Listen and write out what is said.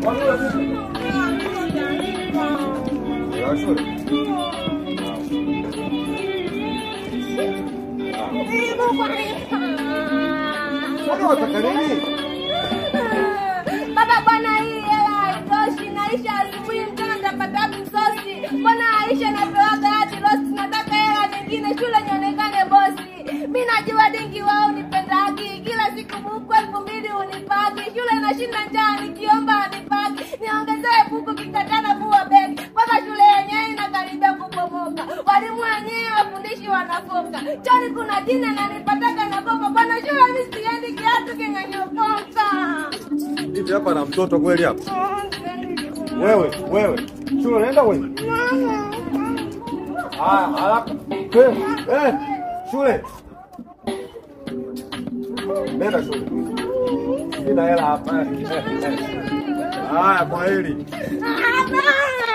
Baba bwana hii hela haitoshi, naisha asubuhi mchana nitapata msosi. Mbona Aisha napewaga hadi rosti, nataka hela nyingine shule nionekane bosi. Mimi najua dingi wao nipendagi, kila siku buku 2000 unipagi. Shule nashinda njaa nikiomba nipagi, niongezee buku kikatana kuwa begi. Mpaka shule yenyewe inakaribia kubomoka, walimu wenyewe wafundishi wanafoka. Choni kuna jina na nipataka na kopa, bwana shule mimi siendi kiatu kinganyokoka. Hivi hapa na mtoto kweli hapa? Wewe. Shule unaenda wewe? Haraka. Shule. Nenda shule. Sina hela hapa. Haya, kwa heri.